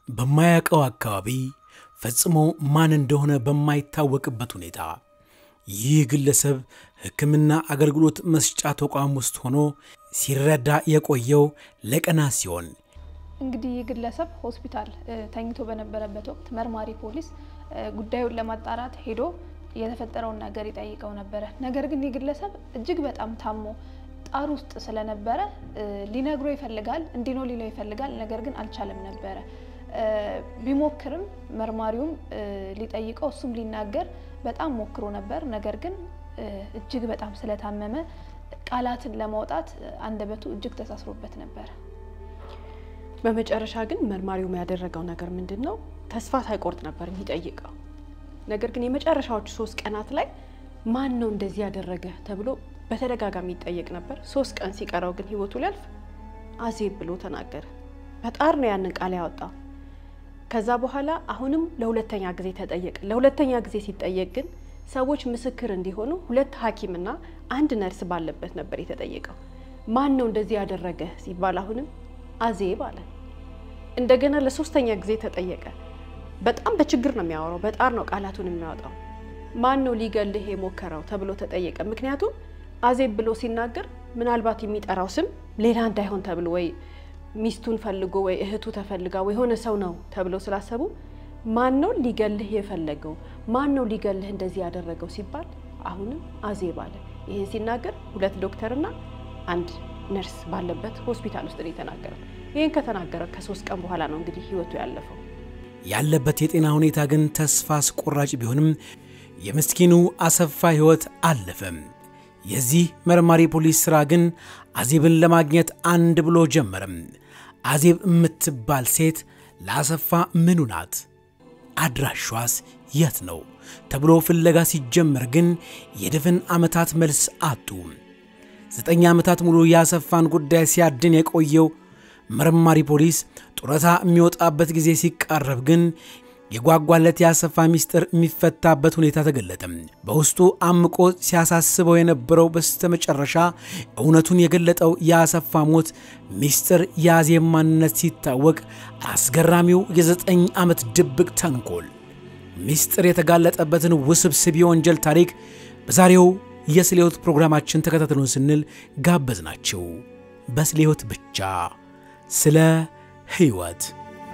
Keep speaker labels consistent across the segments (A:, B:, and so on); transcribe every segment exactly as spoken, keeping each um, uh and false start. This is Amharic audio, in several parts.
A: በማያውቀው አካባቢ ፈጽሞ ማን እንደሆነ በማይታወቅበት ሁኔታ ይህ ግለሰብ ሕክምና አገልግሎት መስጫ ተቋም ውስጥ ሆኖ ሲረዳ የቆየው ለቀናት ሲሆን
B: እንግዲህ ግለሰብ ሆስፒታል ተኝቶ በነበረበት ወቅት መርማሪ ፖሊስ ጉዳዩን ለማጣራት ሄዶ የተፈጠረውን ነገር ይጠይቀው ነበር። ነገር ግን ግለሰብ እጅግ በጣም ታሞ ጣር ውስጥ ስለነበረ ሊነግሮ ይፈልጋል እንዲኖ ሊለው ይፈልጋል። ነገር ግን አልቻለም ነበር። ቢሞክርም መርማሪውም ሊጠይቀው እሱም ሊናገር በጣም ሞክሮ ነበር። ነገር ግን እጅግ በጣም ስለታመመ ቃላትን ለማውጣት አንደበቱ እጅግ ተሳስሮበት ነበር።
C: በመጨረሻ ግን መርማሪው ያደረገው ነገር ምንድነው? ተስፋ ሳይቆርጥ ነበር የሚጠይቀው። ነገር ግን የመጨረሻዎቹ ሶስት ቀናት ላይ ማን ነው እንደዚህ ያደረገ ተብሎ በተደጋጋሚ ይጠየቅ ነበር። ሶስት ቀን ሲቀረው ግን ህይወቱ ሊያልፍ አዜብ ብሎ ተናገረ። በጣር ነው ያንን ቃል ያወጣው። ከዛ በኋላ አሁንም ለሁለተኛ ጊዜ ተጠየቀ። ለሁለተኛ ጊዜ ሲጠየቅ ግን ሰዎች ምስክር እንዲሆኑ ሁለት ሐኪምና አንድ ነርስ ባለበት ነበር የተጠየቀው። ማን ነው እንደዚህ ያደረገ ሲባል አሁንም አዜብ አለ። እንደገና ለሶስተኛ ጊዜ ተጠየቀ። በጣም በችግር ነው የሚያወራው። በጣር ነው ቃላቱን የሚያወጣው። ማን ነው ሊገልህ የሞከረው ተብሎ ተጠየቀ። ምክንያቱም አዜብ ብሎ ሲናገር ምናልባት የሚጠራው ስም ሌላ እንዳይሆን ተብሎ ወይ ሚስቱን ፈልጎ ወይ እህቱ ተፈልጋ ወይ ሆነ ሰው ነው ተብሎ ስላሰቡ ማን ነው ሊገልህ የፈለገው? ማን ነው ሊገልህ እንደዚህ ያደረገው ሲባል አሁንም አዜብ አለ። ይሄን ሲናገር ሁለት ዶክተርና አንድ ነርስ ባለበት ሆስፒታል ውስጥ ነው የተናገረው። ይሄን ከተናገረ ከሶስት ቀን በኋላ ነው እንግዲህ ህይወቱ ያለፈው።
A: ያለበት የጤና ሁኔታ ግን ተስፋ አስቆራጭ ቢሆንም የምስኪኑ አሰፋ ህይወት አለፈም። የዚህ መርማሪ ፖሊስ ስራ ግን አዜብን ለማግኘት አንድ ብሎ ጀመረም። አዜብ የምትባል ሴት ለአሰፋ ምኑ ናት? አድራሿስ የት ነው ተብሎ ፍለጋ ሲጀመር ግን የድፍን ዓመታት መልስ አጡ። ዘጠኝ ዓመታት ሙሉ ያሰፋን ጉዳይ ሲያድን የቆየው መርማሪ ፖሊስ ጡረታ የሚወጣበት ጊዜ ሲቃረብ ግን የጓጓለት ያሰፋ ሚስጥር የሚፈታበት ሁኔታ ተገለጠ። በውስጡ አምቆ ሲያሳስበው የነበረው በስተመጨረሻ እውነቱን የገለጠው ያሰፋ ሞት ሚስጥር የአዜብ ማንነት ሲታወቅ አስገራሚው የዘጠኝ ዓመት ድብቅ ተንኮል ሚስጥር የተጋለጠበትን ውስብስብ የወንጀል ታሪክ በዛሬው የስለ ሕይወት ፕሮግራማችን ተከታተሉን ስንል ጋበዝናችሁ። በስለ ሕይወት ብቻ ስለ ሕይወት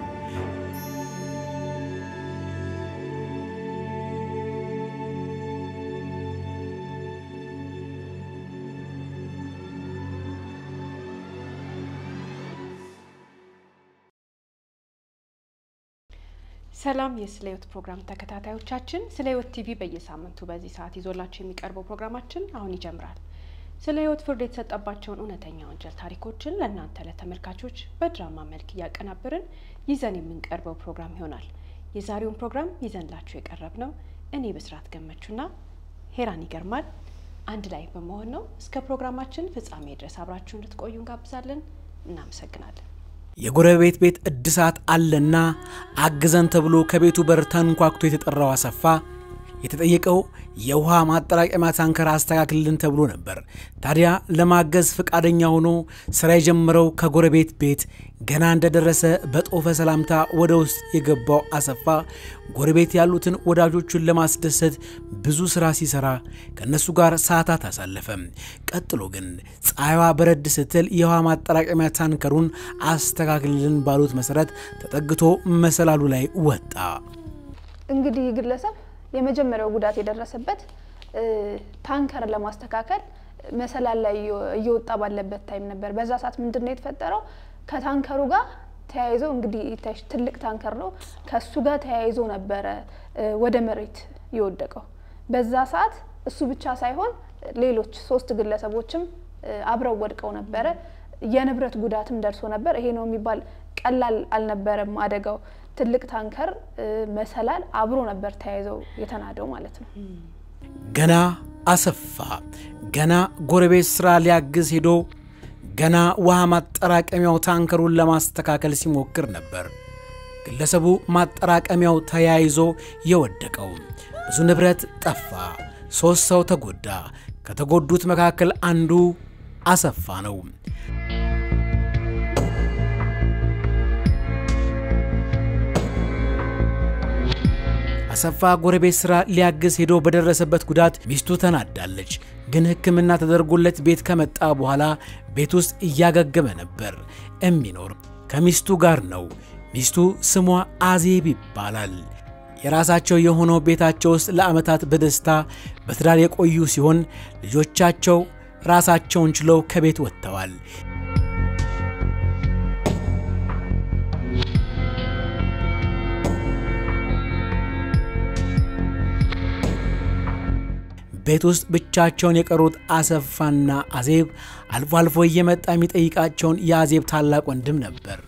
C: ሰላም የስለ ሕይወት ፕሮግራም ተከታታዮቻችን፣ ስለ ሕይወት ቲቪ በየሳምንቱ በዚህ ሰዓት ይዞላችሁ የሚቀርበው ፕሮግራማችን አሁን ይጀምራል። ስለ ሕይወት ፍርድ የተሰጠባቸውን እውነተኛ ወንጀል ታሪኮችን ለእናንተ ለተመልካቾች በድራማ መልክ ያቀናበርን ይዘን የምንቀርበው ፕሮግራም ይሆናል። የዛሬውን ፕሮግራም ይዘንላችሁ የቀረብነው እኔ በስራት ገመቹና ሄራን ይገርማል አንድ ላይ በመሆን ነው። እስከ ፕሮግራማችን ፍጻሜ ድረስ አብራችሁን እንድትቆዩ እንጋብዛለን። እናመሰግናለን።
A: የጎረቤት ቤት እድሳት አለና አግዘን ተብሎ ከቤቱ በር ተንኳክቶ የተጠራው አሰፋ የተጠየቀው የውሃ ማጠራቀሚያ ታንከር አስተካክልን ተብሎ ነበር። ታዲያ ለማገዝ ፈቃደኛ ሆኖ ስራ የጀመረው ከጎረቤት ቤት ገና እንደደረሰ በጦፈ ሰላምታ ወደ ውስጥ የገባው አሰፋ ጎረቤት ያሉትን ወዳጆቹን ለማስደሰት ብዙ ስራ ሲሰራ ከነሱ ጋር ሰዓታት አሳለፈ። ቀጥሎ ግን ፀሐይዋ በረድ ስትል የውሃ ማጠራቀሚያ ታንከሩን አስተካክልን ባሉት መሰረት ተጠግቶ መሰላሉ ላይ ወጣ።
B: እንግዲህ ግለሰብ የመጀመሪያው ጉዳት የደረሰበት ታንከር ለማስተካከል መሰላል ላይ እየወጣ ባለበት ታይም ነበር። በዛ ሰዓት ምንድነው የተፈጠረው? ከታንከሩ ጋር ተያይዞ እንግዲህ ትልቅ ታንከር ነው ከሱ ጋር ተያይዞ ነበር ወደ መሬት የወደቀው። በዛ ሰዓት እሱ ብቻ ሳይሆን ሌሎች ሶስት ግለሰቦችም አብረው ወድቀው ነበር። የንብረት ጉዳትም ደርሶ ነበር። ይሄ ነው የሚባል ቀላል አልነበረም አደጋው። ትልቅ ታንከር መሰላል አብሮ ነበር ተያይዘው የተናደው ማለት ነው።
A: ገና አሰፋ ገና ጎረቤት ስራ ሊያግዝ ሄዶ ገና ውሃ ማጠራቀሚያው ታንከሩን ለማስተካከል ሲሞክር ነበር ግለሰቡ ማጠራቀሚያው ተያይዞ የወደቀው። ብዙ ንብረት ጠፋ። ሶስት ሰው ተጎዳ። ከተጎዱት መካከል አንዱ አሰፋ ነው። አሰፋ ጎረቤት ስራ ሊያግዝ ሄዶ በደረሰበት ጉዳት ሚስቱ ተናዳለች። ግን ሕክምና ተደርጎለት ቤት ከመጣ በኋላ ቤት ውስጥ እያገገመ ነበር የሚኖር ከሚስቱ ጋር ነው። ሚስቱ ስሟ አዜብ ይባላል። የራሳቸው የሆነው ቤታቸው ውስጥ ለዓመታት በደስታ በትዳር የቆዩ ሲሆን ልጆቻቸው ራሳቸውን ችለው ከቤት ወጥተዋል። ቤት ውስጥ ብቻቸውን የቀሩት አሰፋና አዜብ አልፎ አልፎ እየመጣ የሚጠይቃቸውን የአዜብ ታላቅ ወንድም ነበር።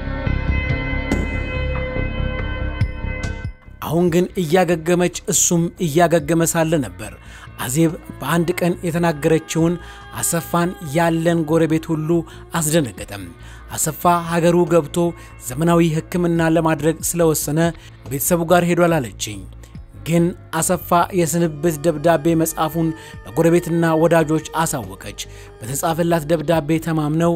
A: አሁን ግን እያገገመች እሱም እያገገመ ሳለ ነበር አዜብ በአንድ ቀን የተናገረችውን አሰፋን ያለን ጎረቤት ሁሉ አስደነገጠም። አሰፋ ሀገሩ ገብቶ ዘመናዊ ሕክምና ለማድረግ ስለወሰነ ቤተሰቡ ጋር ሄዷል አለችኝ። ግን አሰፋ የስንብት ደብዳቤ መጻፉን ለጎረቤትና ወዳጆች አሳወቀች። በተጻፈላት ደብዳቤ ተማምነው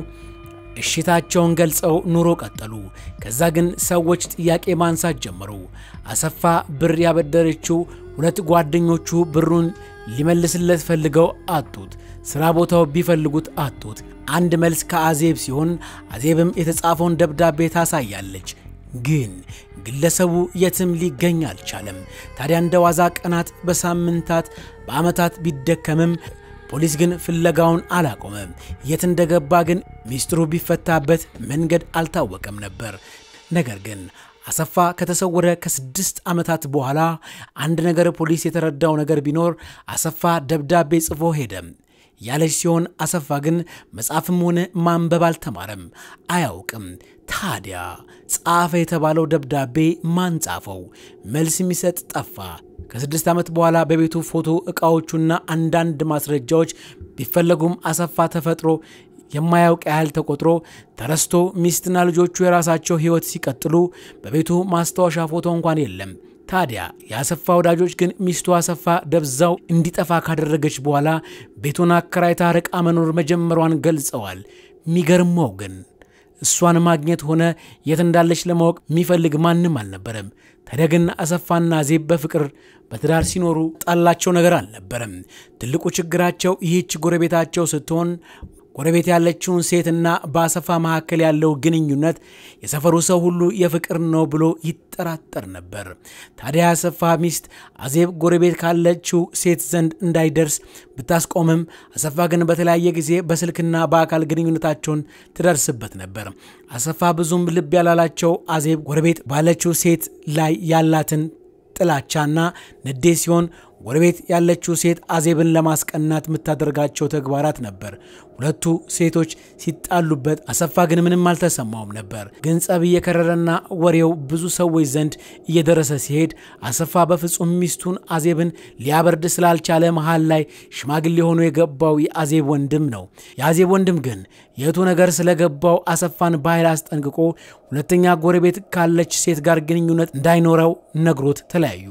A: እሽታቸውን ገልጸው ኑሮ ቀጠሉ። ከዛ ግን ሰዎች ጥያቄ ማንሳት ጀመሩ። አሰፋ ብር ያበደረችው ሁለት ጓደኞቹ ብሩን ሊመልስለት ፈልገው አጡት። ስራ ቦታው ቢፈልጉት አጡት። አንድ መልስ ከአዜብ ሲሆን አዜብም የተጻፈውን ደብዳቤ ታሳያለች። ግን ግለሰቡ የትም ሊገኝ አልቻለም። ታዲያ እንደዋዛ ቀናት በሳምንታት በአመታት ቢደከምም ፖሊስ ግን ፍለጋውን አላቆመም። የት እንደገባ ግን ሚስጥሩ ቢፈታበት መንገድ አልታወቀም ነበር። ነገር ግን አሰፋ ከተሰወረ ከስድስት ዓመታት በኋላ አንድ ነገር ፖሊስ የተረዳው ነገር ቢኖር አሰፋ ደብዳቤ ጽፎ ሄደ ያለች ሲሆን አሰፋ ግን መጻፍም ሆነ ማንበብ አልተማረም፣ አያውቅም። ታዲያ ጻፈ የተባለው ደብዳቤ ማን ጻፈው? መልስ የሚሰጥ ጠፋ። ከስድስት ዓመት በኋላ በቤቱ ፎቶ ዕቃዎቹና አንዳንድ ማስረጃዎች ቢፈለጉም አሰፋ ተፈጥሮ የማያውቅ ያህል ተቆጥሮ ተረስቶ ሚስትና ልጆቹ የራሳቸው ሕይወት ሲቀጥሉ በቤቱ ማስታወሻ ፎቶ እንኳን የለም። ታዲያ የአሰፋ ወዳጆች ግን ሚስቱ አሰፋ ደብዛው እንዲጠፋ ካደረገች በኋላ ቤቱን አከራይታ ርቃ መኖር መጀመሯን ገልጸዋል። የሚገርመው ግን እሷን ማግኘት ሆነ የት እንዳለች ለማወቅ የሚፈልግ ማንም አልነበረም። ታዲያ ግን አሰፋና አዜብ በፍቅር በትዳር ሲኖሩ ጣላቸው ነገር አልነበረም። ትልቁ ችግራቸው ይህች ጎረቤታቸው ስትሆን ጎረቤት ያለችውን ሴትና በአሰፋ መካከል ያለው ግንኙነት የሰፈሩ ሰው ሁሉ የፍቅር ነው ብሎ ይጠራጠር ነበር። ታዲያ አሰፋ ሚስት አዜብ ጎረቤት ካለችው ሴት ዘንድ እንዳይደርስ ብታስቆምም አሰፋ ግን በተለያየ ጊዜ በስልክና በአካል ግንኙነታቸውን ትደርስበት ነበር። አሰፋ ብዙም ልብ ያላላቸው አዜብ ጎረቤት ባለችው ሴት ላይ ያላትን ጥላቻና ንዴት ሲሆን ጎረቤት ያለችው ሴት አዜብን ለማስቀናት የምታደርጋቸው ተግባራት ነበር። ሁለቱ ሴቶች ሲጣሉበት አሰፋ ግን ምንም አልተሰማውም ነበር። ግን ጸብ እየከረረና ወሬው ብዙ ሰዎች ዘንድ እየደረሰ ሲሄድ አሰፋ በፍጹም ሚስቱን አዜብን ሊያበርድ ስላልቻለ መሃል ላይ ሽማግሌ ሆኖ የገባው የአዜብ ወንድም ነው። የአዜብ ወንድም ግን የቱ ነገር ስለገባው አሰፋን በኃይል አስጠንቅቆ ሁለተኛ ጎረቤት ካለች ሴት ጋር ግንኙነት እንዳይኖረው ነግሮት ተለያዩ።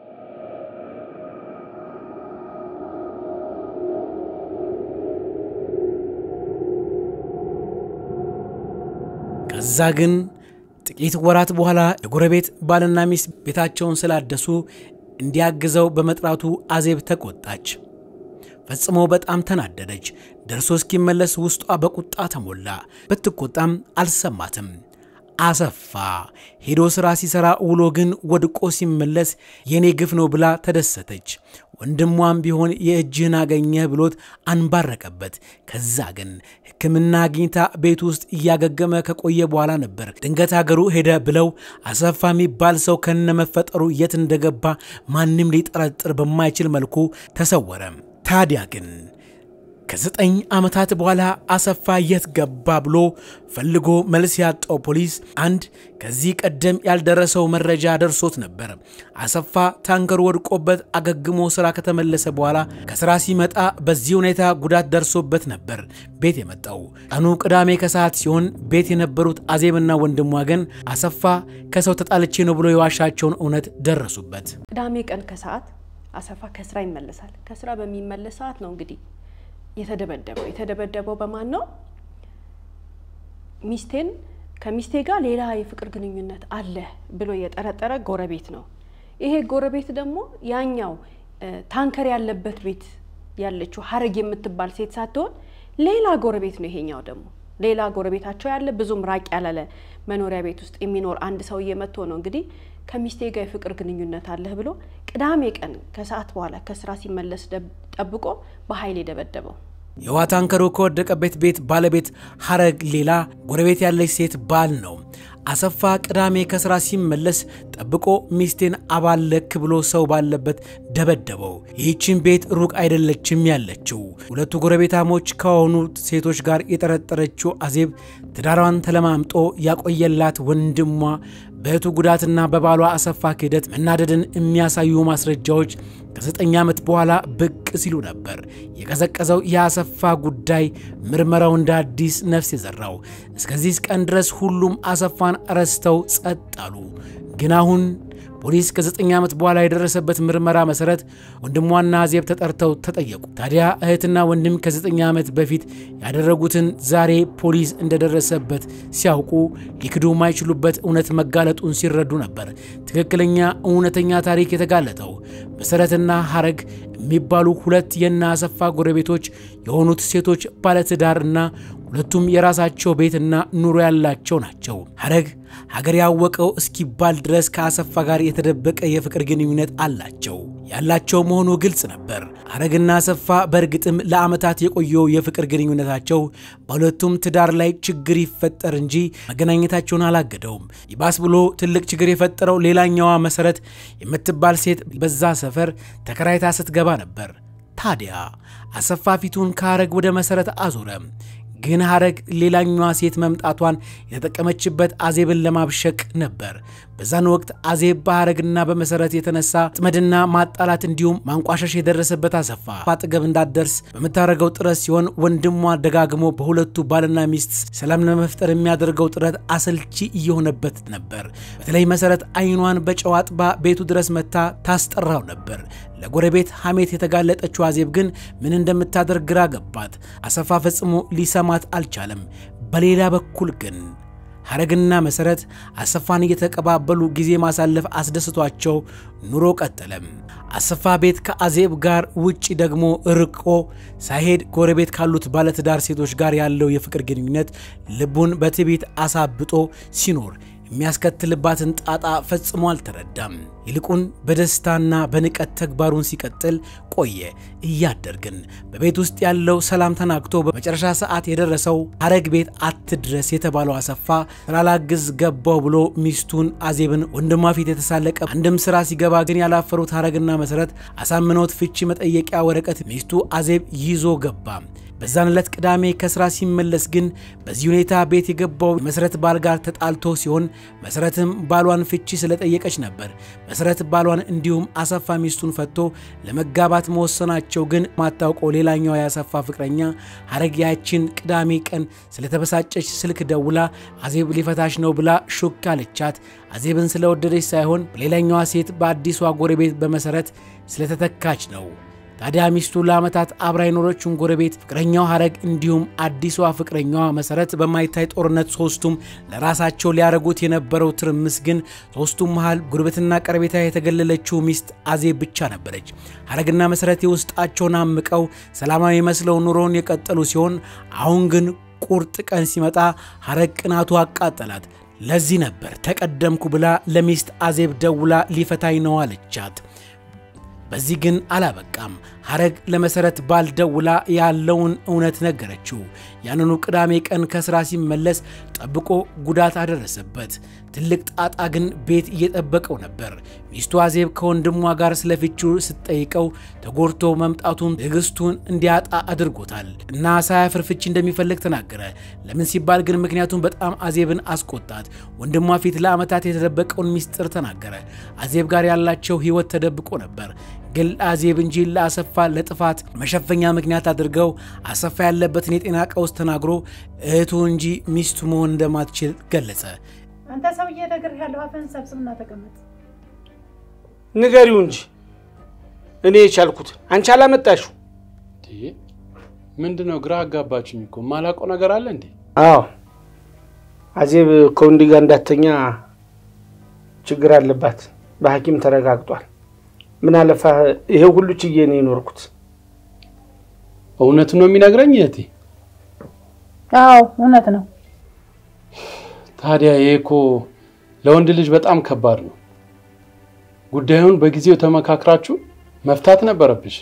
A: ከዛ ግን ጥቂት ወራት በኋላ የጎረቤት ባልና ሚስት ቤታቸውን ስላደሱ እንዲያግዘው በመጥራቱ አዜብ ተቆጣች። ፈጽሞ በጣም ተናደደች። ደርሶ እስኪመለስ ውስጧ በቁጣ ተሞላ። ብትቆጣም አልሰማትም። አሰፋ ሄዶ ስራ ሲሰራ ውሎ ግን ወድቆ ሲመለስ የኔ ግፍ ነው ብላ ተደሰተች። ወንድሟም ቢሆን የእጅህን አገኘህ ብሎት አንባረቀበት። ከዛ ግን ሕክምና አግኝታ ቤት ውስጥ እያገገመ ከቆየ በኋላ ነበር ድንገት ሀገሩ ሄደ ብለው አሰፋ የሚባል ሰው ከነመፈጠሩ የት እንደገባ ማንም ሊጠረጥር በማይችል መልኩ ተሰወረ። ታዲያ ግን ከዘጠኝ ዓመታት በኋላ አሰፋ የት ገባ ብሎ ፈልጎ መልስ ያጣው ፖሊስ አንድ ከዚህ ቀደም ያልደረሰው መረጃ ደርሶት ነበር። አሰፋ ታንከር ወድቆበት አገግሞ ስራ ከተመለሰ በኋላ ከስራ ሲመጣ በዚህ ሁኔታ ጉዳት ደርሶበት ነበር ቤት የመጣው። ቀኑ ቅዳሜ ከሰዓት ሲሆን ቤት የነበሩት አዜብና ወንድሟ ግን አሰፋ ከሰው ተጣልቼ ነው ብሎ የዋሻቸውን እውነት ደረሱበት።
C: ቅዳሜ ቀን ከሰዓት አሰፋ ከስራ ይመለሳል። ከስራ በሚመለስ ሰዓት ነው እንግዲህ የተደበደበው። የተደበደበው በማን ነው? ሚስቴን ከሚስቴ ጋር ሌላ የፍቅር ግንኙነት አለ ብሎ የጠረጠረ ጎረቤት ነው። ይሄ ጎረቤት ደግሞ ያኛው ታንከር ያለበት ቤት ያለችው ሀረግ የምትባል ሴት ሳትሆን ሌላ ጎረቤት ነው ይሄኛው ደግሞ ሌላ ጎረቤታቸው ያለ ብዙም ራቅ ያላለ መኖሪያ ቤት ውስጥ የሚኖር አንድ ሰውዬ መጥቶ ነው እንግዲህ ከሚስቴ ጋር ፍቅር ግንኙነት አለህ ብሎ ቅዳሜ ቀን ከሰዓት በኋላ ከስራ ሲመለስ ጠብቆ በኃይል ደበደበው
A: የዋታንከሩ ከወደቀበት ቤት ባለቤት ሀረግ ሌላ ጎረቤት ያለች ሴት ባል ነው አሰፋ ቅዳሜ ከስራ ሲመለስ ጠብቆ ሚስቴን አባለክ ብሎ ሰው ባለበት ደበደበው ይህችን ቤት ሩቅ አይደለችም ያለችው ሁለቱ ጎረቤታሞች ከሆኑ ሴቶች ጋር የጠረጠረችው አዜብ ትዳሯን ተለማምጦ ያቆየላት ወንድሟ በእቱ ጉዳትና በባሏ አሰፋ ክህደት መናደድን የሚያሳዩ ማስረጃዎች ከዘጠኝ ዓመት በኋላ ብቅ ሲሉ ነበር የቀዘቀዘው ያሰፋ ጉዳይ ምርመራው እንደ አዲስ ነፍስ የዘራው እስከዚህ ቀን ድረስ ሁሉም አሰፋን ረስተው ጸጣሉ ግን አሁን ፖሊስ ከዘጠኝ ዓመት በኋላ የደረሰበት ምርመራ መሰረት ወንድሟና አዜብ ተጠርተው ተጠየቁ ታዲያ እህትና ወንድም ከዘጠኝ ዓመት በፊት ያደረጉትን ዛሬ ፖሊስ እንደደረሰበት ሲያውቁ ሊክዱ ማይችሉበት እውነት መጋለጡን ሲረዱ ነበር ትክክለኛ እውነተኛ ታሪክ የተጋለጠው መሰረትና ሀረግ የሚባሉ ሁለት የና አሰፋ ጎረቤቶች የሆኑት ሴቶች ባለትዳርና ሁለቱም የራሳቸው ቤትና ኑሮ ያላቸው ናቸው ሀረግ ሀገር ያወቀው እስኪባል ድረስ ከአሰፋ ጋር የተደበቀ የፍቅር ግንኙነት አላቸው ያላቸው መሆኑ ግልጽ ነበር ሀረግና አሰፋ በእርግጥም ለአመታት የቆየው የፍቅር ግንኙነታቸው በሁለቱም ትዳር ላይ ችግር ይፈጠር እንጂ መገናኘታቸውን አላገደውም ይባስ ብሎ ትልቅ ችግር የፈጠረው ሌላኛዋ መሰረት የምትባል ሴት በዛ ሰፈር ተከራይታ ስትገባ ነበር ታዲያ አሰፋ ፊቱን ከሀረግ ወደ መሰረት አዞረ ግን ሀረግ ሌላኛዋ ሴት መምጣቷን የተጠቀመችበት አዜብን ለማብሸቅ ነበር በዛን ወቅት አዜብ በሀረግና በመሰረት የተነሳ ጥመድና ማጣላት እንዲሁም ማንቋሸሽ የደረሰበት አሰፋ አጠገብ እንዳደርስ በመታረገው ጥረት ሲሆን ወንድሟ ደጋግሞ በሁለቱ ባልና ሚስት ሰላም ለመፍጠር የሚያደርገው ጥረት አሰልቺ እየሆነበት ነበር በተለይ መሰረት አይኗን በጨዋጥባ ቤቱ ድረስ መታ ታስጠራው ነበር ለጎረቤት ሐሜት የተጋለጠችው አዜብ ግን ምን እንደምታደርግ ግራ ገባት አሰፋ ፈጽሞ ሊሰማት አልቻለም በሌላ በኩል ግን ሀረግና መሰረት አሰፋን እየተቀባበሉ ጊዜ ማሳለፍ አስደስቷቸው ኑሮ ቀጠለም አሰፋ ቤት ከአዜብ ጋር ውጪ ደግሞ ርቆ ሳይሄድ ጎረቤት ካሉት ባለትዳር ሴቶች ጋር ያለው የፍቅር ግንኙነት ልቡን በትቢት አሳብጦ ሲኖር የሚያስከትልባትን ጣጣ ፈጽሞ አልተረዳም ይልቁን በደስታና በንቀት ተግባሩን ሲቀጥል ቆየ እያደርግን በቤት ውስጥ ያለው ሰላም ተናግቶ በመጨረሻ ሰዓት የደረሰው ሀረግ ቤት አትድረስ የተባለው አሰፋ ስላላግዝ ገባው ብሎ ሚስቱን አዜብን ወንድሟ ፊት የተሳለቀ አንድም ስራ ሲገባ ግን ያላፈሩት ሀረግና መሰረት አሳምነውት ፍቺ መጠየቂያ ወረቀት ሚስቱ አዜብ ይዞ ገባ በዛን ዕለት ቅዳሜ ከስራ ሲመለስ ግን በዚህ ሁኔታ ቤት የገባው መሰረት ባል ጋር ተጣልቶ ሲሆን መሰረትም ባሏን ፍቺ ስለጠየቀች ነበር መሰረት ባሏን እንዲሁም አሰፋ ሚስቱን ፈቶ ለመጋባት መወሰናቸው ግን ማታውቀው ሌላኛው ያሰፋ ፍቅረኛ ሀረግ ያችን ቅዳሜ ቀን ስለተበሳጨች ስልክ ደውላ አዜብ ሊፈታሽ ነው ብላ ሹክ አለቻት አዜብን ስለወደደች ሳይሆን ሌላኛዋ ሴት በአዲሷ ጎረቤት በመሰረት ስለተተካች ነው ታዲያ ሚስቱ ለአመታት አብራ የኖረችውን ጎረቤት ፍቅረኛው ሀረግ እንዲሁም አዲሷ ፍቅረኛዋ መሰረት በማይታይ ጦርነት ሶስቱም ለራሳቸው ሊያረጉት የነበረው ትርምስ ግን ሶስቱም መሃል ጉርብትና ቀርቤታ የተገለለችው ሚስት አዜብ ብቻ ነበረች ሀረግና መሰረት የውስጣቸውን አምቀው ሰላማዊ መስለው ኑሮን የቀጠሉ ሲሆን አሁን ግን ቁርጥ ቀን ሲመጣ ሀረግ ቅናቱ አቃጠላት ለዚህ ነበር ተቀደምኩ ብላ ለሚስት አዜብ ደውላ ሊፈታኝ ነው አለቻት በዚህ ግን አላበቃም ሀረግ ለመሰረት ባልደውላ ያለውን እውነት ነገረችው ያንኑ ቅዳሜ ቀን ከስራ ሲመለስ ጠብቆ ጉዳት አደረሰበት ትልቅ ጣጣ ግን ቤት እየጠበቀው ነበር ሚስቱ አዜብ ከወንድሟ ጋር ስለፍቺው ስትጠይቀው ተጎርቶ መምጣቱን ትግስቱን እንዲያጣ አድርጎታል እና ሳያፍር ፍቺ እንደሚፈልግ ተናገረ ለምን ሲባል ግን ምክንያቱም በጣም አዜብን አስቆጣት ወንድሟ ፊት ለአመታት የተደበቀውን ሚስጥር ተናገረ አዜብ ጋር ያላቸው ህይወት ተደብቆ ነበር ግን አዜብ እንጂ ለአሰፋ ለጥፋት መሸፈኛ ምክንያት አድርገው አሰፋ ያለበትን የጤና ቀውስ ተናግሮ እህቱ እንጂ ሚስቱ መሆን እንደማትችል ገለጸ
D: አንተ ሰውዬ ነገር ያለው አፈን ሰብስብና ተቀመጥ
E: ንገሪው እንጂ እኔ ቻልኩት አንቺ አላመጣሽው
F: ዲ ምንድነው ግራ አጋባችኝ እኮ ማላቆ ነገር አለ እንዴ
E: አዎ አዜብ ኮንዲ ጋር እንዳተኛ ችግር አለባት በሐኪም ተረጋግጧል። ምን አለፋ ይሄ ሁሉ ችዬ ነው የኖርኩት።
F: እውነት ነው የሚነግረኝ እህቴ?
D: አዎ እውነት ነው።
F: ታዲያ ይሄኮ ለወንድ ልጅ በጣም ከባድ ነው። ጉዳዩን በጊዜው ተመካክራችሁ መፍታት ነበረብሽ።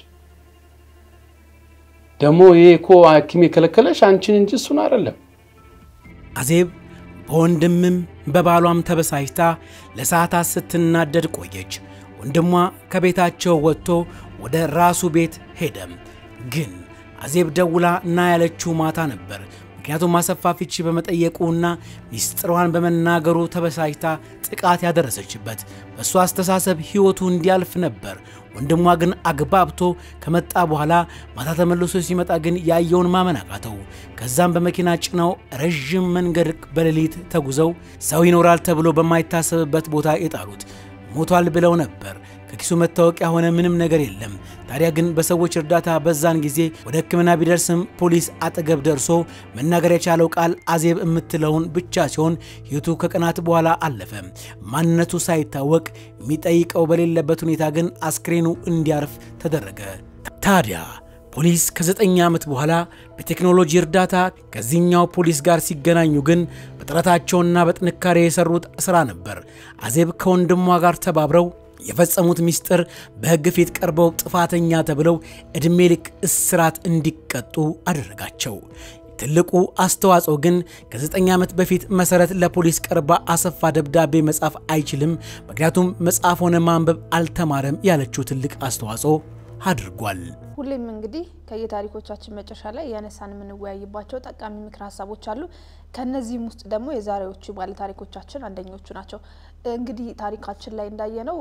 F: ደሞ ይሄኮ ሐኪም የከለከለሽ አንቺን እንጂ እሱን አይደለም።
A: አዜብ በወንድምም በባሏም ተበሳጭታ ለሰዓታት ስትናደድ ቆየች። ወንድሟ ከቤታቸው ወጥቶ ወደ ራሱ ቤት ሄደ። ግን አዜብ ደውላ እና ያለችው ማታ ነበር። ምክንያቱም አሰፋ ፍቺ በመጠየቁና ሚስጥሯን በመናገሩ ተበሳጭታ ጥቃት ያደረሰችበት በሷ አስተሳሰብ ህይወቱ እንዲያልፍ ነበር። ወንድሟ ግን አግባብቶ ከመጣ በኋላ ማታ ተመልሶ ሲመጣ ግን ያየውን ማመን አቃተው። ከዛም በመኪና ጭነው ረጅም መንገድ በሌሊት ተጉዘው ሰው ይኖራል ተብሎ በማይታሰብበት ቦታ የጣሉት። ሞቷል ብለው ነበር። ከኪሱ መታወቂያ ሆነ ምንም ነገር የለም። ታዲያ ግን በሰዎች እርዳታ በዛን ጊዜ ወደ ሕክምና ቢደርስም ፖሊስ አጠገብ ደርሶ መናገር የቻለው ቃል አዜብ የምትለውን ብቻ ሲሆን ህይወቱ ከቀናት በኋላ አለፈ። ማንነቱ ሳይታወቅ የሚጠይቀው በሌለበት ሁኔታ ግን አስክሬኑ እንዲያርፍ ተደረገ። ታዲያ ፖሊስ ከዘጠኝ ዓመት በኋላ በቴክኖሎጂ እርዳታ ከዚህኛው ፖሊስ ጋር ሲገናኙ ግን በጥረታቸውና በጥንካሬ የሰሩት ስራ ነበር። አዜብ ከወንድሟ ጋር ተባብረው የፈጸሙት ሚስጥር በህግ ፊት ቀርበው ጥፋተኛ ተብለው እድሜ ልክ እስራት እንዲቀጡ አደረጋቸው። ትልቁ አስተዋጽኦ ግን ከዘጠኝ ዓመት በፊት መሰረት ለፖሊስ ቀርባ አሰፋ ደብዳቤ መጻፍ አይችልም፣ ምክንያቱም መጻፍ ሆነ ማንበብ አልተማረም ያለችው ትልቅ አስተዋጽኦ አድርጓል።
B: ሁሌም እንግዲህ ከየታሪኮቻችን መጨረሻ ላይ ያነሳን የምንወያይባቸው ጠቃሚ ምክር ሐሳቦች አሉ። ከነዚህም ውስጥ ደግሞ የዛሬዎቹ ባለ ታሪኮቻችን አንደኞቹ ናቸው። እንግዲህ ታሪካችን ላይ እንዳየነው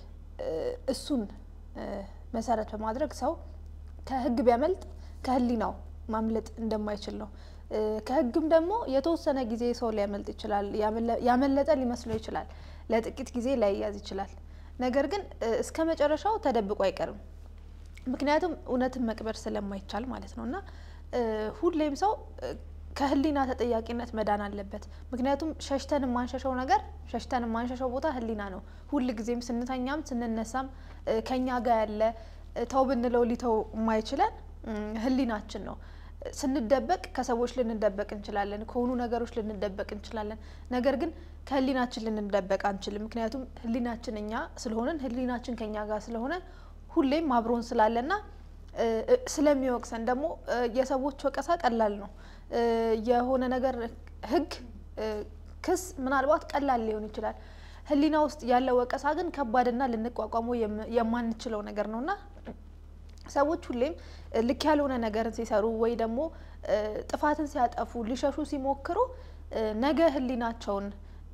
B: እሱን መሰረት በማድረግ ሰው ከህግ ቢያመልጥ ከህሊናው ማምለጥ እንደማይችል ነው። ከህግም ደግሞ የተወሰነ ጊዜ ሰው ሊያመልጥ ይችላል፣ ያመለጠ ሊመስለው ይችላል፣ ለጥቂት ጊዜ ላይያዝ ይችላል። ነገር ግን እስከ መጨረሻው ተደብቆ አይቀርም። ምክንያቱም እውነትን መቅበር ስለማይቻል ማለት ነውና ሁሌም ሰው ከህሊና ተጠያቂነት መዳን አለበት። ምክንያቱም ሸሽተን ማንሸሸው ነገር ሸሽተን ማንሸሸው ቦታ ህሊና ነው። ሁሉ ጊዜም ስንተኛም ስንነሳም ከኛ ጋር ያለ ተው ብንለው ሊተው የማይችለን ህሊናችን ነው። ስንደበቅ ከሰዎች ልንደበቅ እንችላለን፣ ከሆኑ ነገሮች ልንደበቅ እንችላለን። ነገር ግን ከህሊናችን ልንደበቅ አንችልም። ምክንያቱም ህሊናችን እኛ ስለሆነን ህሊናችን ከኛ ጋር ስለሆነ ሁሌም አብሮን ስላለና ስለሚወቅሰን ደግሞ የሰዎች ወቀሳ ቀላል ነው። የሆነ ነገር ህግ ክስ ምናልባት ቀላል ሊሆን ይችላል። ህሊና ውስጥ ያለው ወቀሳ ግን ከባድና ልንቋቋመው የማንችለው ነገር ነውና ሰዎች ሁሌም ልክ ያልሆነ ነገር ሲሰሩ ወይ ደግሞ ጥፋትን ሲያጠፉ ሊሸሹ ሲሞክሩ ነገ ህሊናቸውን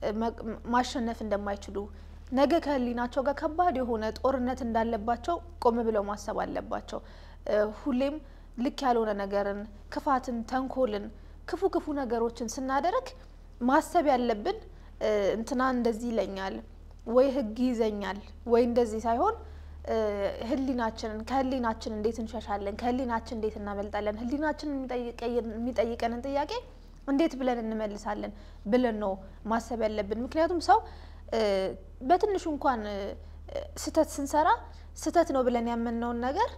B: ማሸነፍ እንደማይችሉ ነገ ከህሊናቸው ጋር ከባድ የሆነ ጦርነት እንዳለባቸው ቆም ብለው ማሰብ አለባቸው። ሁሌም ልክ ያልሆነ ነገርን ክፋትን ተንኮልን ክፉ ክፉ ነገሮችን ስናደርግ ማሰብ ያለብን እንትና እንደዚህ ይለኛል ወይ ህግ ይዘኛል ወይ እንደዚህ ሳይሆን ህሊናችንን ከህሊናችን እንዴት እንሸሻለን ከህሊናችን እንዴት እናመልጣለን ህሊናችን የሚጠይቀንን ጥያቄ እንዴት ብለን እንመልሳለን ብለን ነው ማሰብ ያለብን። ምክንያቱም ሰው በትንሹ እንኳን ስተት ስንሰራ ስተት ነው ብለን ያመንነውን ነገር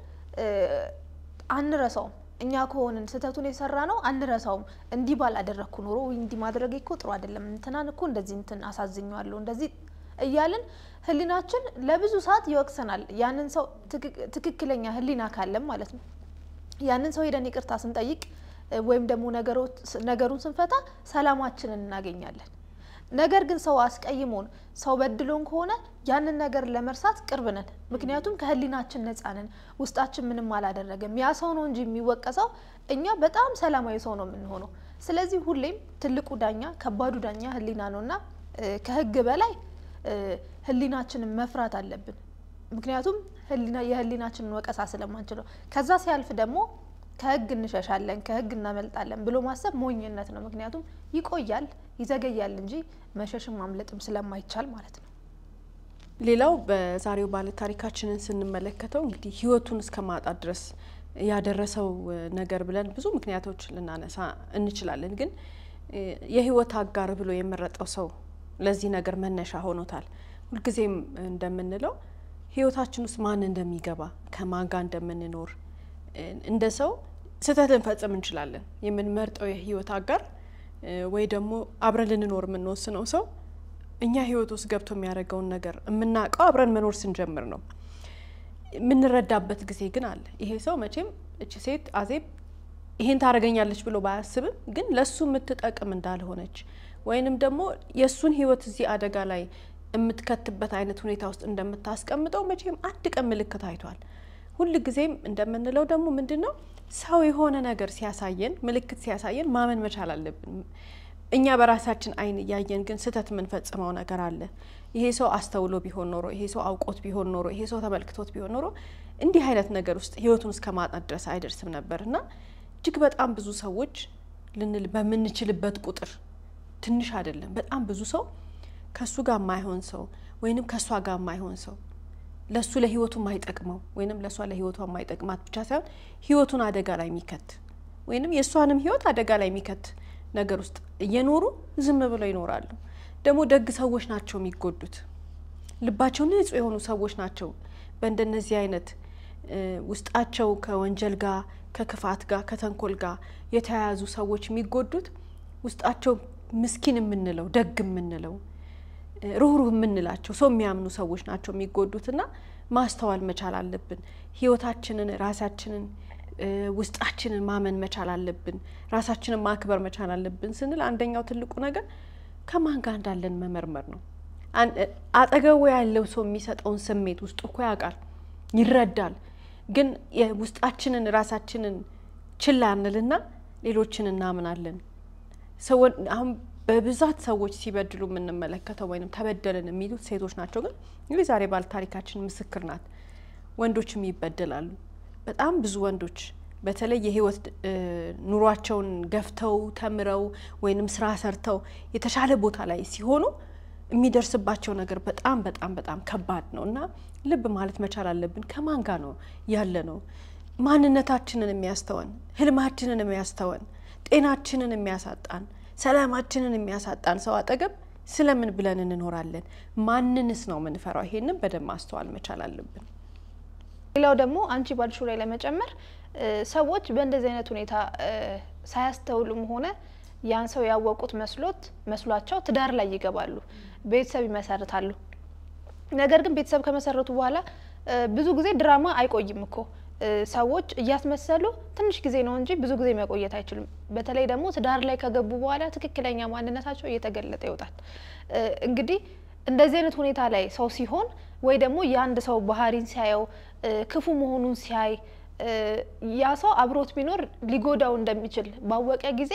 B: አንረሳው። እኛ ከሆነን ስተቱን የሰራ ነው አንረሳውም። እንዲ ባል አደረኩ ኖሮ ወይ እንዲ ማድረግ እኮ ጥሩ አይደለም እንትናን እኮ እንደዚህ እንትን አሳዝኛለሁ እንደዚህ እያልን ህሊናችን ለብዙ ሰዓት ይወቅሰናል። ያንን ሰው ትክክለኛ ህሊና ካለም ማለት ነው ያንን ሰው ሄደን ይቅርታ ስንጠይቅ ወይም ደግሞ ነገሮች ነገሩን ስንፈታ ሰላማችንን እናገኛለን። ነገር ግን ሰው አስቀይሞን ሰው በድሎን ከሆነ ያንን ነገር ለመርሳት ቅርብ ነን። ምክንያቱም ከህሊናችን ነፃ ነን። ውስጣችን ምንም አላደረገም። ያ ሰው ነው እንጂ የሚወቀሰው እኛ በጣም ሰላማዊ ሰው ነው የምንሆነው። ስለዚህ ሁሌም ትልቁ ዳኛ ከባዱ ዳኛ ህሊና ነውና ከህግ በላይ ህሊናችንን መፍራት አለብን። ምክንያቱም ህሊና የህሊናችንን ወቀሳ ስለማንችለው ከዛ ሲያልፍ ደግሞ ከህግ እንሸሻለን ከህግ እናመልጣለን ብሎ ማሰብ ሞኝነት ነው። ምክንያቱም ይቆያል ይዘገያል እንጂ መሸሽም ማምለጥም ስለማይቻል ማለት ነው።
C: ሌላው በዛሬው ባለ ታሪካችንን ስንመለከተው እንግዲህ ህይወቱን እስከማጣት ድረስ ያደረሰው ነገር ብለን ብዙ ምክንያቶች ልናነሳ እንችላለን። ግን የህይወት አጋር ብሎ የመረጠው ሰው ለዚህ ነገር መነሻ ሆኖታል። ሁልጊዜም እንደምንለው ህይወታችን ውስጥ ማን እንደሚገባ ከማን ጋር እንደምንኖር እንደ ሰው ስህተት ልንፈጽም እንችላለን። የምንመርጠው የህይወት አጋር ወይ ደግሞ አብረን ልንኖር የምንወስነው ሰው እኛ ህይወት ውስጥ ገብቶ የሚያደርገውን ነገር የምናውቀው አብረን መኖር ስንጀምር ነው። የምንረዳበት ጊዜ ግን አለ። ይሄ ሰው መቼም እቺ ሴት አዜብ ይሄን ታረጋኛለች ብሎ ባያስብም ግን ለሱ የምትጠቅም እንዳልሆነች ወይንም ደግሞ የሱን ህይወት እዚህ አደጋ ላይ የምትከትበት አይነት ሁኔታ ውስጥ እንደምታስቀምጠው መቼም አንድ ቀን ምልክት አይቷል። ሁሉ ጊዜም እንደምንለው ደግሞ ምንድነው ሰው የሆነ ነገር ሲያሳየን ምልክት ሲያሳየን ማመን መቻል አለብን። እኛ በራሳችን አይን ያየን ግን ስህተት የምንፈጽመው ነገር አለ። ይሄ ሰው አስተውሎ ቢሆን ኖሮ ይሄ ሰው አውቆት ቢሆን ኖሮ ይሄ ሰው ተመልክቶት ቢሆን ኖሮ እንዲህ አይነት ነገር ውስጥ ህይወቱን እስከማጣት ድረስ አይደርስም ነበርና እጅግ በጣም ብዙ ሰዎች ልንል በመንችልበት ቁጥር ትንሽ አይደለም በጣም ብዙ ሰው ከሱ ጋር ማይሆን ሰው ወይንም ከሷ ጋር ማይሆን ሰው ለሱ ለህይወቱ ማይጠቅመው ወይንም ለሷ ለህይወቷ ማይጠቅማት ብቻ ሳይሆን ህይወቱን አደጋ ላይ የሚከት ወይንም የሷንም ህይወት አደጋ ላይ የሚከት ነገር ውስጥ እየኖሩ ዝም ብለው ይኖራሉ። ደግሞ ደግ ሰዎች ናቸው የሚጎዱት። ልባቸው ንጹህ የሆኑ ሰዎች ናቸው በእንደነዚህ አይነት ውስጣቸው ከወንጀል ጋር ከክፋት ጋር ከተንኮል ጋር የተያያዙ ሰዎች የሚጎዱት ውስጣቸው ምስኪን የምንለው ደግ የምንለው ሩህሩህ የምንላቸው ሰው የሚያምኑ ሰዎች ናቸው የሚጎዱትና ማስተዋል መቻል አለብን። ህይወታችንን ራሳችንን ውስጣችንን ማመን መቻል አለብን። ራሳችንን ማክበር መቻል አለብን ስንል አንደኛው ትልቁ ነገር ከማን ጋር እንዳለን መመርመር ነው። አጠገቡ ያለው ሰው የሚሰጠውን ስሜት ውስጥ እኮ ያውቃል ይረዳል። ግን የውስጣችንን ራሳችንን ችላ እንልና ሌሎችን እናምናለን። ሰው አሁን በብዛት ሰዎች ሲበድሉ ምን እንመለከተው ወይንም ተበደልን የሚሉት ሴቶች ናቸው። ግን እንግዲህ ዛሬ ባል ታሪካችን ምስክር ናት። ወንዶችም ይበደላሉ። በጣም ብዙ ወንዶች በተለይ የህይወት ኑሯቸውን ገፍተው ተምረው ወይንም ስራ ሰርተው የተሻለ ቦታ ላይ ሲሆኑ የሚደርስባቸው ነገር በጣም በጣም በጣም ከባድ ነውና ልብ ማለት መቻል አለብን። ከማን ጋር ነው ያለ ነው ማንነታችንን የሚያስተወን ህልማችንን የሚያስተወን ጤናችንን የሚያሳጣን ሰላማችንን የሚያሳጣን ሰው አጠገብ ስለምን ብለን እንኖራለን? ማንንስ ነው ምንፈራው? ይሄንን በደም ማስተዋል መቻል አለብን።
B: ሌላው ደግሞ አንቺ ባልሹ ላይ ለመጨመር ሰዎች በእንደዚህ አይነት ሁኔታ ሳያስተውሉም ሆነ ያን ሰው ያወቁት መስሎት መስሏቸው ትዳር ላይ ይገባሉ፣ ቤተሰብ ይመሰርታሉ። ነገር ግን ቤተሰብ ከመሰረቱ በኋላ ብዙ ጊዜ ድራማ አይቆይም እኮ ሰዎች እያስመሰሉ ትንሽ ጊዜ ነው እንጂ ብዙ ጊዜ መቆየት አይችሉም። በተለይ ደግሞ ትዳር ላይ ከገቡ በኋላ ትክክለኛ ማንነታቸው እየተገለጠ ይወጣል። እንግዲህ እንደዚህ አይነት ሁኔታ ላይ ሰው ሲሆን ወይ ደግሞ ያንድ ሰው ባህሪን ሲያየው ክፉ መሆኑን ሲያይ ያ ሰው አብሮት ቢኖር ሊጎዳው እንደሚችል ባወቀ ጊዜ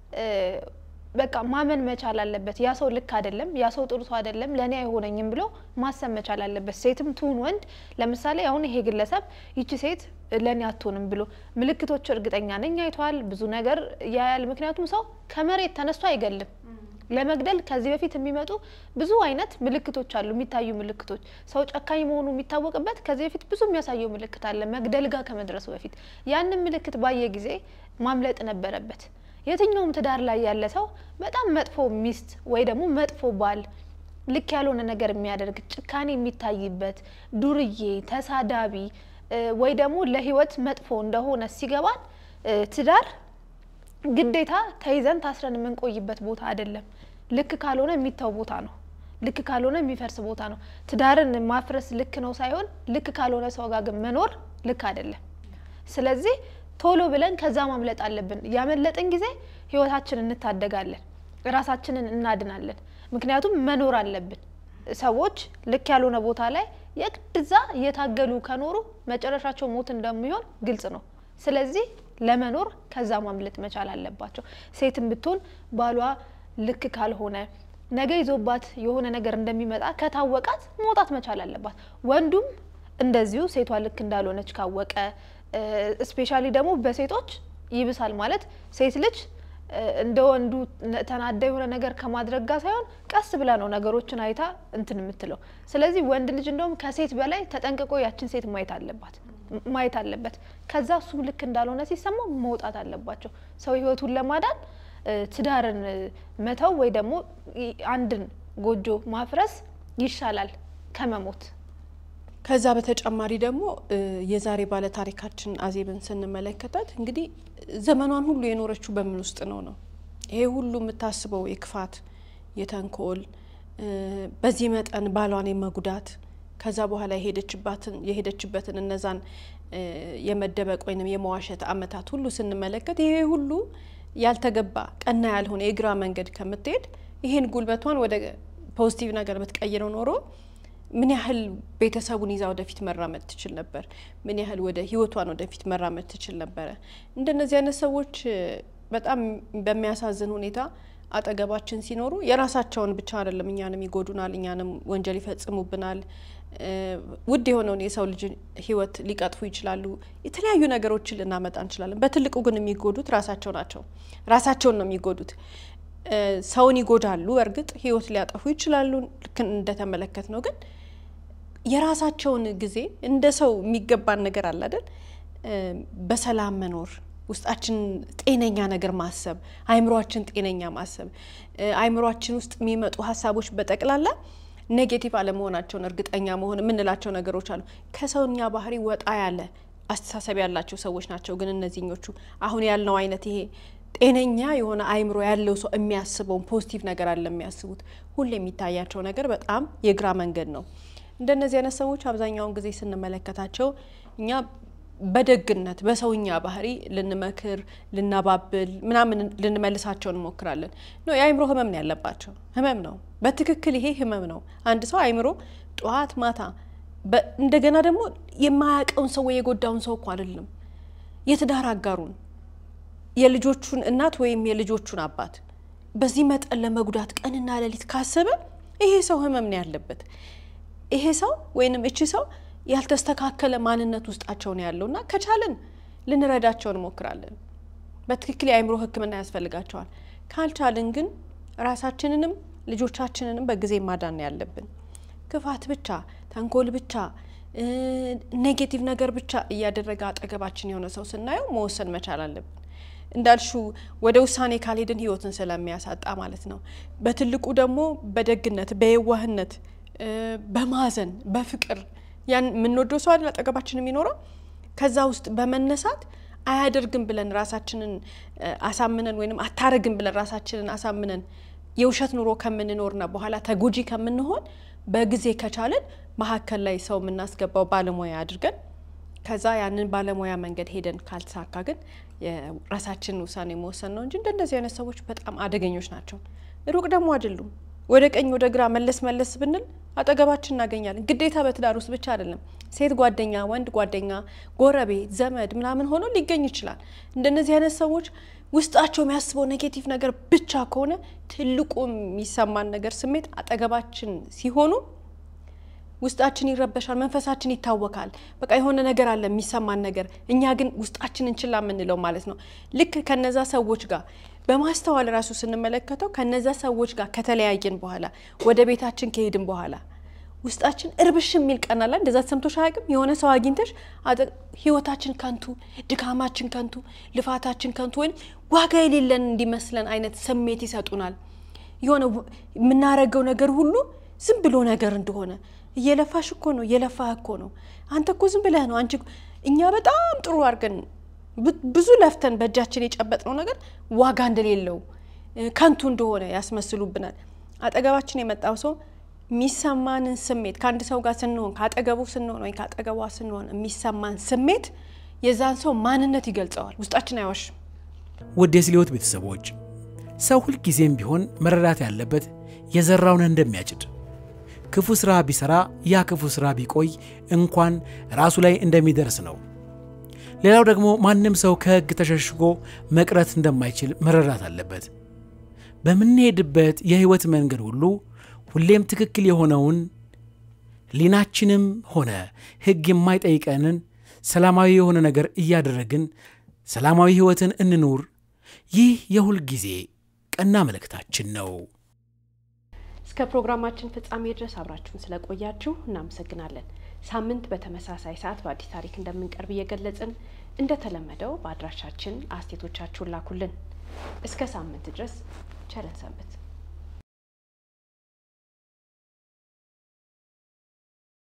B: በቃ ማመን መቻል አለበት። ያ ሰው ልክ አይደለም፣ ያ ሰው ጥሩ ሰው አይደለም፣ ለኔ አይሆነኝም ብሎ ማሰብ መቻል አለበት። ሴትም ትሁን ወንድ። ለምሳሌ አሁን ይሄ ግለሰብ ይቺ ሴት ለኔ አትሆንም ብሎ ምልክቶች እርግጠኛ ነኝ አይቷል፣ ብዙ ነገር ያያል። ምክንያቱም ሰው ከመሬት ተነስቶ አይገልም። ለመግደል ከዚህ በፊት የሚመጡ ብዙ አይነት ምልክቶች አሉ፣ የሚታዩ ምልክቶች። ሰው ጨካኝ መሆኑ የሚታወቅበት ከዚህ በፊት ብዙ የሚያሳየው ምልክት አለ፣ መግደል ጋር ከመድረሱ በፊት። ያንን ምልክት ባየ ጊዜ ማምለጥ ነበረበት። የትኛውም ትዳር ላይ ያለ ሰው በጣም መጥፎ ሚስት ወይ ደግሞ መጥፎ ባል ልክ ያልሆነ ነገር የሚያደርግ ጭካኔ የሚታይበት ዱርዬ ተሳዳቢ ወይ ደግሞ ለህይወት መጥፎ እንደሆነ ሲገባን ትዳር ግዴታ ተይዘን ታስረን የምንቆይበት ቦታ አይደለም። ልክ ካልሆነ የሚታው ቦታ ነው። ልክ ካልሆነ የሚፈርስ ቦታ ነው። ትዳርን ማፍረስ ልክ ነው ሳይሆን ልክ ካልሆነ ሰው ጋር ግን መኖር ልክ አይደለም። ስለዚህ ቶሎ ብለን ከዛ ማምለጥ አለብን። ያመለጥን ጊዜ ህይወታችንን እንታደጋለን፣ ራሳችንን እናድናለን። ምክንያቱም መኖር አለብን። ሰዎች ልክ ያልሆነ ቦታ ላይ የግድዛ እየታገሉ ከኖሩ መጨረሻቸው ሞት እንደሚሆን ግልጽ ነው። ስለዚህ ለመኖር ከዛ ማምለጥ መቻል አለባቸው። ሴትም ብትሆን ባሏ ልክ ካልሆነ ነገ ይዞባት የሆነ ነገር እንደሚመጣ ከታወቃት መውጣት መቻል አለባት። ወንዱም እንደዚሁ ሴቷ ልክ እንዳልሆነች ካወቀ ስፔሻሊ ደግሞ በሴቶች ይብሳል ማለት ሴት ልጅ እንደ ወንዱ ተናዳ የሆነ ነገር ከማድረግ ጋር ሳይሆን ቀስ ብላ ነው ነገሮችን አይታ እንትን የምትለው። ስለዚህ ወንድ ልጅ እንደውም ከሴት በላይ ተጠንቅቆ ያችን ሴት ማየት አለባት ማየት አለበት። ከዛ እሱ ልክ እንዳልሆነ ሲሰማው መውጣት አለባቸው። ሰው ህይወቱን ለማዳን ትዳርን መተው ወይ ደግሞ አንድን ጎጆ ማፍረስ ይሻላል ከመሞት
C: ከዛ በተጨማሪ ደግሞ የዛሬ ባለ ታሪካችን አዜብን ስንመለከታት እንግዲህ ዘመኗን ሁሉ የኖረችው በምን ውስጥ ነው ነው ይሄ ሁሉ የምታስበው የክፋት የተንኮል በዚህ መጠን ባሏን የመጉዳት ከዛ በኋላ የሄደችባትን የሄደችበትን እነዛን የመደበቅ ወይንም የመዋሸት አመታት ሁሉ ስንመለከት ይሄ ሁሉ ያልተገባ ቀና ያልሆነ የግራ መንገድ ከምትሄድ ይሄን ጉልበቷን ወደ ፖዚቲቭ ነገር ብትቀይረው ኖሮ ምን ያህል ቤተሰቡን ይዛ ወደፊት መራመድ ትችል ነበር ምን ያህል ወደ ህይወቷን ወደፊት መራመድ ትችል ነበር እንደነዚህ አይነት ሰዎች በጣም በሚያሳዝን ሁኔታ አጠገባችን ሲኖሩ የራሳቸውን ብቻ አይደለም እኛንም ይጎዱናል እኛንም ወንጀል ይፈጽሙብናል ውድ የሆነውን የሰው ልጅ ህይወት ሊቀጥፉ ይችላሉ የተለያዩ ነገሮችን ልናመጣ እንችላለን በትልቁ ግን የሚጎዱት ራሳቸው ናቸው ራሳቸውን ነው የሚጎዱት ሰውን ይጎዳሉ እርግጥ ህይወት ሊያጠፉ ይችላሉ ልክ እንደተመለከት ነው ግን የራሳቸውን ጊዜ እንደ ሰው የሚገባን ነገር አለ አይደል በሰላም መኖር ውስጣችን ጤነኛ ነገር ማሰብ አይምሮአችን ጤነኛ ማሰብ አይምሮአችን ውስጥ የሚመጡ ሐሳቦች በጠቅላላ ኔጌቲቭ አለመሆናቸውን እርግጠኛ መሆን ምንላቸው ነገሮች አሉ ከሰውኛ ባህሪ ወጣ ያለ አስተሳሰብ ያላቸው ሰዎች ናቸው ግን እነዚህኞቹ አሁን ያልነው አይነት ይሄ ጤነኛ የሆነ አይምሮ ያለው ሰው የሚያስበው ፖዚቲቭ ነገር አለ የሚያስቡት ሁሉ የሚታያቸው ነገር በጣም የግራ መንገድ ነው እንደነዚህ አይነት ሰዎች አብዛኛውን ጊዜ ስንመለከታቸው እኛ በደግነት በሰውኛ ባህሪ ልንመክር ልናባብል ምናምን ልንመልሳቸው እንሞክራለን ነው የአይምሮ ህመም ነው ያለባቸው ህመም ነው በትክክል ይሄ ህመም ነው አንድ ሰው አይምሮ ጧት ማታ እንደገና ደግሞ የማያቀውን ሰው የጎዳውን ሰው እኮ አይደለም የትዳር አጋሩን የልጆቹን እናት ወይም የልጆቹን አባት በዚህ መጠን ለመጉዳት ቀንና ሌሊት ካሰበ ይሄ ሰው ህመም ነው ያለበት ይሄ ሰው ወይንም እቺ ሰው ያልተስተካከለ ማንነት ውስጣቸው ነው ያለውና ከቻለን ልንረዳቸው እንሞክራለን በትክክል የአይምሮ ህክምና ያስፈልጋቸዋል ካልቻለን ግን ራሳችንንም ልጆቻችንንም በጊዜ ማዳን ያለብን ክፋት ብቻ ተንኮል ብቻ ኔጌቲቭ ነገር ብቻ እያደረገ አጠገባችን የሆነ ሰው ስናየው መወሰን መቻል አለብን እንዳልሹ ወደ ውሳኔ ካልሄድን ህይወትን ስለሚያሳጣ ማለት ነው በትልቁ ደግሞ በደግነት በየዋህነት በማዘን በፍቅር ያን ምንወደው ሰው አይደል አጠገባችን የሚኖረው ከዛ ውስጥ በመነሳት አያደርግም ብለን ራሳችንን አሳምነን ወይንም አታረግም ብለን ራሳችንን አሳምነን የውሸት ኑሮ ከምንኖርና በኋላ ተጎጂ ከምንሆን በጊዜ ከቻለን መሐከል ላይ ሰው ምናስገባው ባለሙያ አድርገን ከዛ ያንን ባለሙያ መንገድ ሄደን ካልተሳካ ግን የራሳችንን ውሳኔ መወሰን ነው እንጂ እንደነዚህ አይነት ሰዎች በጣም አደገኞች ናቸው ሩቅ ደግሞ አይደሉም ወደ ቀኝ ወደ ግራ መለስ መለስ ብንል አጠገባችን እናገኛለን ግዴታ በትዳር ውስጥ ብቻ አይደለም ሴት ጓደኛ ወንድ ጓደኛ ጎረቤት ዘመድ ምናምን ሆኖ ሊገኝ ይችላል እንደነዚህ አይነት ሰዎች ውስጣቸው የሚያስበው ኔጌቲቭ ነገር ብቻ ከሆነ ትልቁ የሚሰማን ነገር ስሜት አጠገባችን ሲሆኑ ውስጣችን ይረበሻል መንፈሳችን ይታወካል በቃ የሆነ ነገር አለ የሚሰማን ነገር እኛ ግን ውስጣችን እንችላ ምንለው ማለት ነው ልክ ከነዛ ሰዎች ጋር በማስተዋል ራሱ ስንመለከተው ከነዛ ሰዎች ጋር ከተለያየን በኋላ ወደ ቤታችን ከሄድን በኋላ ውስጣችን እርብሽ የሚል ቀናላ እንደዛ ሰምቶሽ አያውቅም የሆነ ሰው አግኝተሽ ህይወታችን ከንቱ ድካማችን ከንቱ ልፋታችን ከንቱ ወይ ዋጋ የሌለን እንዲመስለን አይነት ስሜት ይሰጡናል የሆነ ምናረገው ነገር ሁሉ ዝም ብሎ ነገር እንደሆነ እየለፋሽ እኮ ነው እየለፋህ እኮ ነው አንተ እኮ ዝም ብለህ ነው አንቺ እኛ በጣም ጥሩ አርገን ብዙ ለፍተን በእጃችን የጨበጥነው ነገር ዋጋ እንደሌለው ከንቱ እንደሆነ ያስመስሉብናል አጠገባችን የመጣው ሰው ሚሰማንን ስሜት ካንድ ሰው ጋር ስንሆን ካጠገቡ ስንሆን ወይ ካጠገቧ ስንሆን ሚሰማን ስሜት የዛን ሰው ማንነት ይገልጻዋል ውስጣችን አይዋሽ
A: ውድ የስሊዮት ቤተሰቦች ሰው ሁሉ ጊዜም ቢሆን መረዳት ያለበት የዘራውን እንደሚያጭድ ክፉ ስራ ቢሰራ ያ ክፉ ስራ ቢቆይ እንኳን ራሱ ላይ እንደሚደርስ ነው ሌላው ደግሞ ማንንም ሰው ከህግ ተሸሽጎ መቅረት እንደማይችል መረዳት አለበት በመንሄድበት የህይወት መንገድ ሁሉ ሁሌም ትክክል የሆነውን ሊናችንም ሆነ ህግ የማይጠይቀንን ሰላማዊ የሆነ ነገር እያደረግን ሰላማዊ ህይወትን እንኑር ይህ የሁል ጊዜ ቀና መልእክታችን ነው
C: እስከ ፕሮግራማችን ፍጻሜ ድረስ አብራችሁን ስለቆያችሁ እናመሰግናለን ሳምንት በተመሳሳይ ሰዓት በአዲስ ታሪክ እንደምንቀርብ እየገለጽን እንደተለመደው በአድራሻችን አስተያየቶቻችሁን ላኩልን እስከ ሳምንት ድረስ ቸር ሰንብቱ